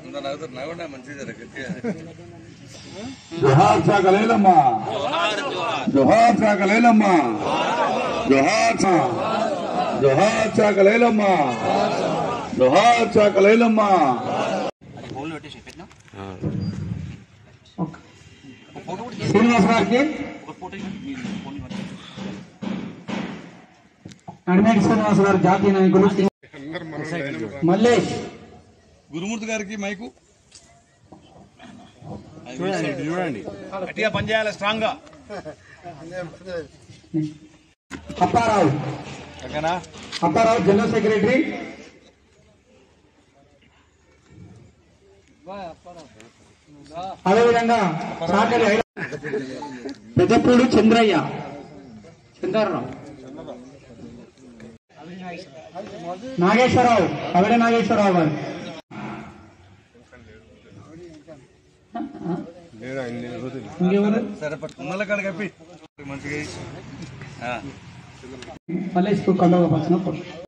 जोहार चाकलेलम्मा जोहार चाकलेलम्मा जोहार चाकलेलम्मा जोहार चाकलेलम्मा श्रीनिवास गाరికి అడ్మిట్ శ్రీనివాస్ గారు జాతీయ నాయకులు మల్లేష్ గురుమూర్తి గారికి మైకు చూడండి గట్టిగా పనిచేయాలి స్ట్రాంగ్ గా అప్పారావు జనరల్ సెక్రటరీ అదేవిధంగా పెద్దపూడి చంద్రరావు నాగేశ్వరరావు అవడే నాగేశ్వరరావు గారు మళ్ళీ కండవ